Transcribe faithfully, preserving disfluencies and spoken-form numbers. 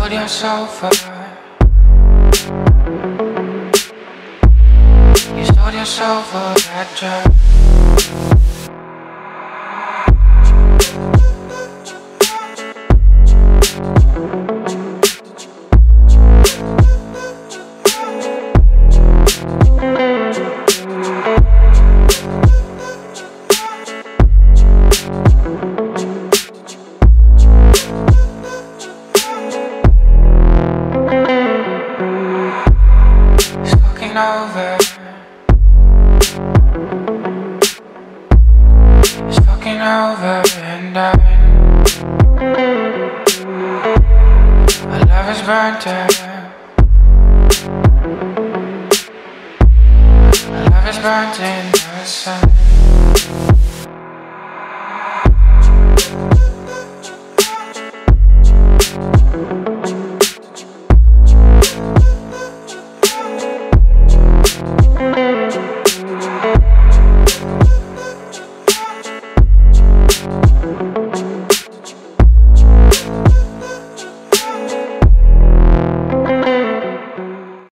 sold your soul for. You sold your soul for that job. Over. It's fucking over and done. My love is burnt out. My love is burnt in the sun.